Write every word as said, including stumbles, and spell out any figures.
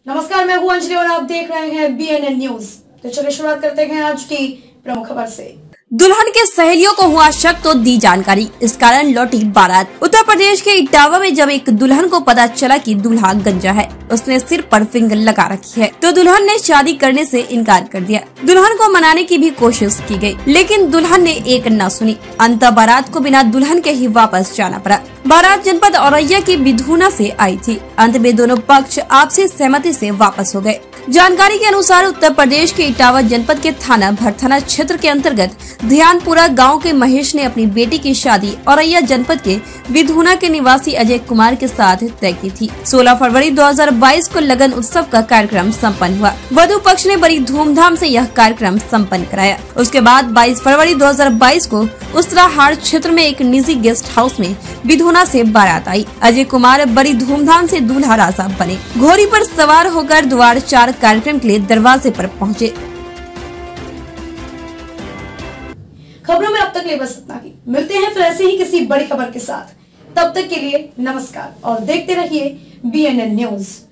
नमस्कार, मैं हूं अंजलि और आप देख रहे हैं बी एन एन न्यूज। तो चलिए शुरुआत करते हैं आज की प्रमुख खबर से। दुल्हन के सहेलियों को हुआ शक तो दी जानकारी, इस कारण लौटी बारात। उत्तर प्रदेश के इटावा में जब एक दुल्हन को पता चला कि दूल्हा गंजा है, उसने सिर पर फिंगर लगा रखी है, तो दुल्हन ने शादी करने से इनकार कर दिया। दुल्हन को मनाने की भी कोशिश की गई, लेकिन दुल्हन ने एक न सुनी। अंततः बारात को बिना दुल्हन के ही वापस जाना पड़ा। बारात जनपद औरैया की बिधुना से आई थी। अंत में दोनों पक्ष आपसी सहमति से वापस हो गए। जानकारी के अनुसार उत्तर प्रदेश के इटावा जनपद के थाना भरथाना क्षेत्र के अंतर्गत ध्यानपुरा गांव के महेश ने अपनी बेटी की शादी औरैया जनपद के बिधुना के निवासी अजय कुमार के साथ तय की थी। सोलह फरवरी दो हज़ार बाईस को लगन उत्सव का कार्यक्रम संपन्न हुआ। वधु पक्ष ने बड़ी धूमधाम से यह कार्यक्रम संपन्न कराया। उसके बाद बाईस फरवरी दो हज़ार बाईस को उसराहाड़ क्षेत्र में एक निजी गेस्ट हाउस में बिधुना से बारात आई। अजय कुमार बड़ी धूमधाम से दूल्हा राजा बने। घोड़ी पर सवार होकर द्वार चार कार्यक्रम के लिए दरवाजे पर पहुंचे। खबरों में अब तक ले बस इतना ही। मिलते हैं फिर ऐसे ही किसी बड़ी खबर के साथ। तब तक के लिए नमस्कार और देखते रहिए बी एन एन न्यूज।